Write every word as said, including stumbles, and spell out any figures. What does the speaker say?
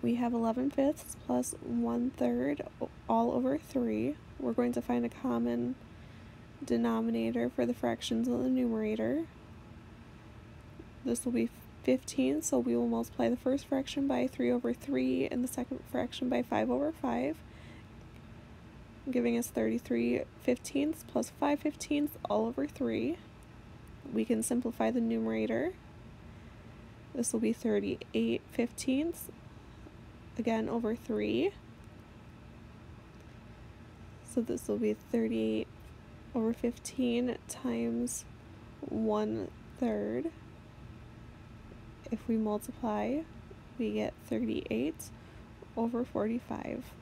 we have eleven fifths plus one third all over three. We're going to find a common denominator for the fractions in the numerator. This will be fifteen, so we will multiply the first fraction by three over three and the second fraction by five over five, giving us thirty-three fifteenths plus five fifteenths all over three. We can simplify the numerator. This will be thirty-eight fifteenths, again over three. So this will be thirty-eight over fifteen times one third. If we multiply, we get thirty-eight over forty-five.